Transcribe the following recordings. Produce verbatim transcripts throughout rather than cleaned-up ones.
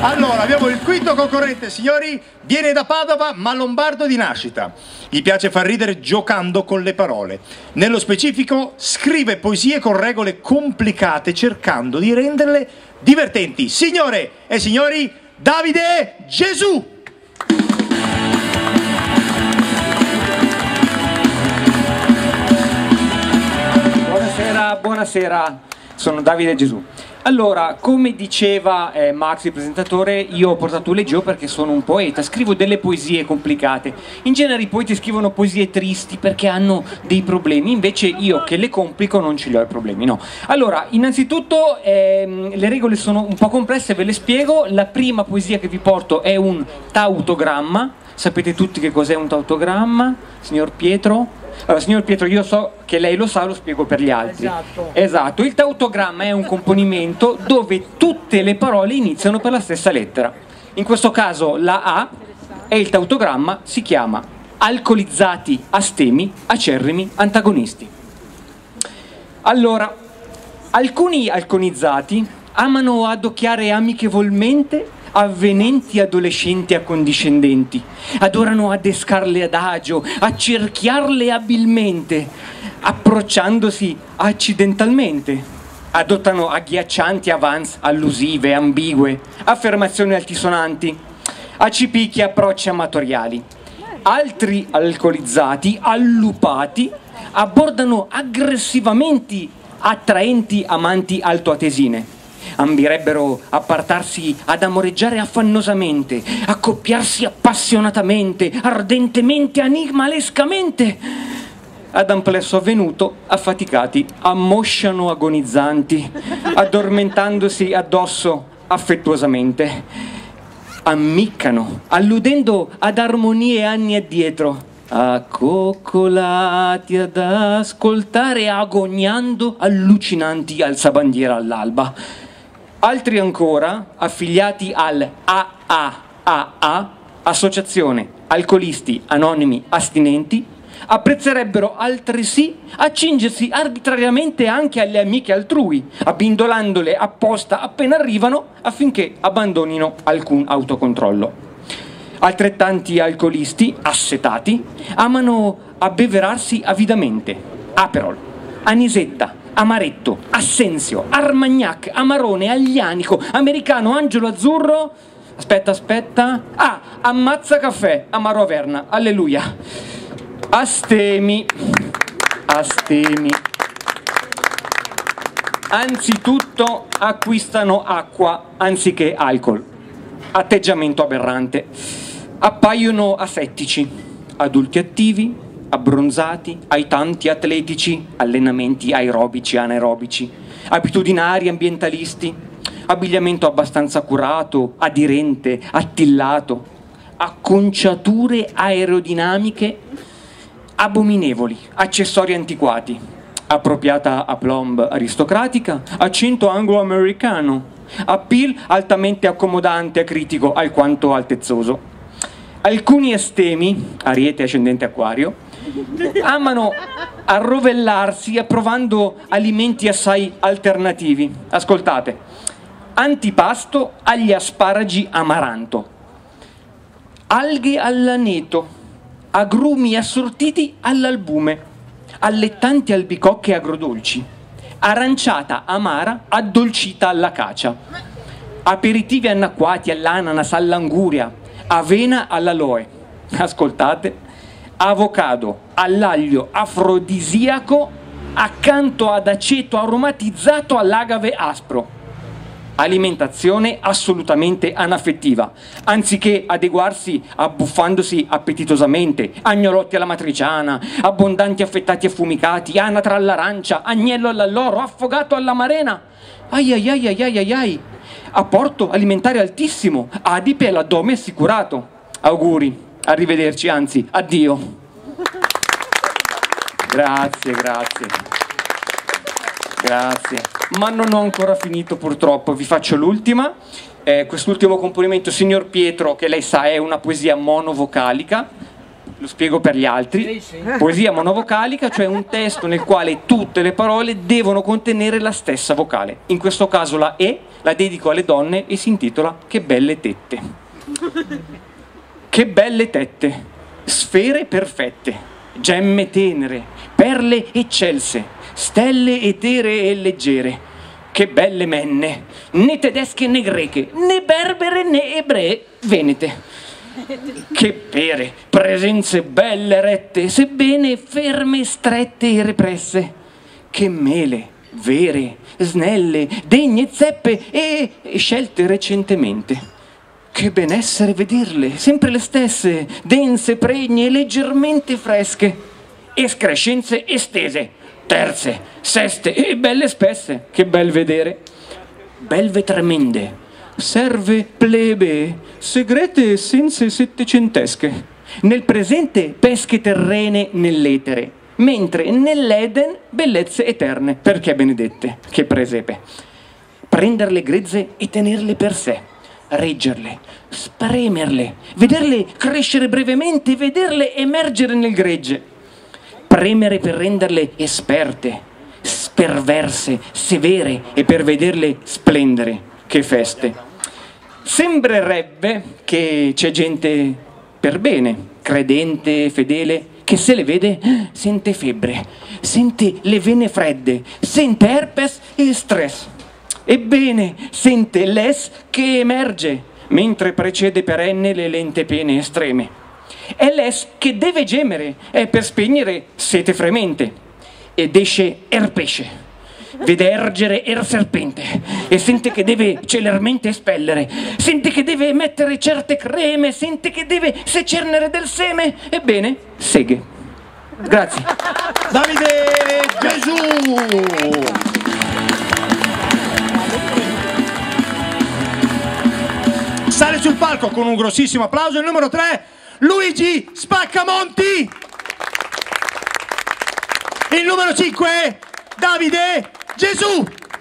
Allora, abbiamo il quinto concorrente, signori, viene da Padova ma lombardo di nascita. Gli piace far ridere giocando con le parole. Nello specifico scrive poesie con regole complicate cercando di renderle divertenti. Signore e signori, Davide Gesù! Buonasera, buonasera, sono Davide Gesù. Allora, come diceva eh, Max, il presentatore, io ho portato Leggio perché sono un poeta, scrivo delle poesie complicate. In genere i poeti scrivono poesie tristi perché hanno dei problemi, invece io che le complico non ce li ho i problemi, no. Allora, innanzitutto ehm, le regole sono un po' complesse, ve le spiego. La prima poesia che vi porto è un tautogramma. Sapete tutti che cos'è un tautogramma, signor Pietro? Allora, signor Pietro, io so che lei lo sa, lo spiego per gli altri. Esatto. Esatto, il tautogramma è un componimento dove tutte le parole iniziano per la stessa lettera. In questo caso la A e il tautogramma si chiama alcolizzati, astemi, acerrimi, antagonisti. Allora, alcuni alcolizzati amano adocchiare amichevolmente avvenenti adolescenti accondiscendenti, adorano adescarle adagio, accerchiarle abilmente, approcciandosi accidentalmente, adottano agghiaccianti avance allusive, ambigue, affermazioni altisonanti, acipicchi approcci amatoriali. Altri alcolizzati, allupati, abbordano aggressivamente attraenti amanti altoatesine. Ambirebbero appartarsi ad amoreggiare affannosamente, accoppiarsi appassionatamente, ardentemente, animalescamente. Ad amplesso avvenuto, affaticati, ammosciano agonizzanti, addormentandosi addosso affettuosamente. Ammiccano, alludendo ad armonie anni addietro, accoccolati ad ascoltare, agognando allucinanti alzabandiera all'alba. Altri ancora, affiliati al A A A A, Associazione Alcolisti Anonimi Astinenti, apprezzerebbero altresì accingersi arbitrariamente anche alle amiche altrui, abbindolandole apposta appena arrivano affinché abbandonino alcun autocontrollo. Altrettanti alcolisti, assetati, amano abbeverarsi avidamente. Aperol, anisetta, amaretto, assenzio, armagnac, amarone, aglianico, americano, angelo azzurro, aspetta, aspetta, ah, ammazza caffè, amaro averna, alleluia, astemi, astemi, anzitutto acquistano acqua anziché alcol, atteggiamento aberrante, appaiono asettici, adulti attivi, abbronzati, aitanti atletici, allenamenti aerobici, anaerobici, abitudinari, ambientalisti, abbigliamento abbastanza curato, adirente, attillato, acconciature aerodinamiche abominevoli, accessori antiquati, appropriata aplomb aristocratica, accento anglo-americano, appeal altamente accomodante, acritico, alquanto altezzoso. Alcuni astemi, Ariete ascendente Acquario, amano arrovellarsi approvando alimenti assai alternativi. Ascoltate: antipasto agli asparagi amaranto, alghe all'aneto, agrumi assortiti all'albume, allettanti albicocche agrodolci, aranciata amara addolcita alla cacia, aperitivi annacquati all'ananas, all'anguria, avena all'aloe. Ascoltate: avocado all'aglio afrodisiaco accanto ad aceto aromatizzato all'agave aspro. Alimentazione assolutamente anaffettiva, anziché adeguarsi abbuffandosi appetitosamente, agnolotti alla matriciana, abbondanti affettati affumicati, anatra all'arancia, agnello all'alloro, affogato all'amarena. Ai ai ai ai ai ai ai. Apporto alimentare altissimo, adipe all'addome assicurato. Auguri. Arrivederci, anzi, addio. Grazie, grazie. Grazie. Ma non ho ancora finito purtroppo, vi faccio l'ultima. Eh, quest'ultimo componimento, signor Pietro, che lei sa è una poesia monovocalica. lo spiego per gli altri, poesia monovocalica, cioè un testo nel quale tutte le parole devono contenere la stessa vocale. In questo caso la E la dedico alle donne e si intitola Che belle tette. Che belle tette, sfere perfette, gemme tenere, perle eccelse, stelle eteree e leggere. Che belle menne, né tedesche né greche, né berbere né ebree venete. Che pere, presenze belle rette, sebbene ferme, strette e represse. Che mele, vere, snelle, degne zeppe e, e scelte recentemente. Che benessere vederle, sempre le stesse, dense, pregne, leggermente fresche. Escrescenze estese, terze, seste e belle spesse. Che bel vedere. Belve tremende, serve plebe, segrete essenze settecentesche, nel presente pesche terrene nell'etere, mentre nell'Eden bellezze eterne, perché benedette, che presepe. Prenderle grezze e tenerle per sé, reggerle, spremerle, vederle crescere brevemente e vederle emergere nel gregge, premere per renderle esperte, sperverse, severe e per vederle splendere. Che feste. Sembrerebbe che c'è gente per bene, credente, fedele, che se le vede sente febbre, sente le vene fredde, sente herpes e stress. Ebbene, sente l'es che emerge, mentre precede perenne le lente pene estreme. È l'es che deve gemere, è per spegnere sete fremente, ed esce er pesce. Vede ergere er serpente e sente che deve celermente espellere, sente che deve mettere certe creme, sente che deve secernere del seme. Ebbene, seghe. Grazie. Davide Gesù. Sale sul palco con un grossissimo applauso il numero tre, Luigi Spaccamonti. Il numero cinque, Davide Gesù.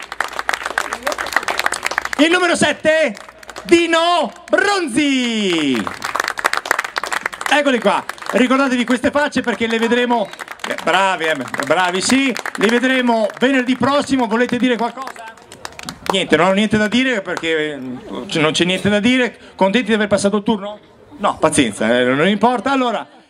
Il numero sette, Dino Bronzi. Eccoli qua, ricordatevi queste facce perché le vedremo, eh, bravi, eh, bravi sì, li vedremo venerdì prossimo. Volete dire qualcosa? Niente, non ho niente da dire perché non c'è niente da dire. Contenti di aver passato il turno? No, pazienza, eh, non importa. Allora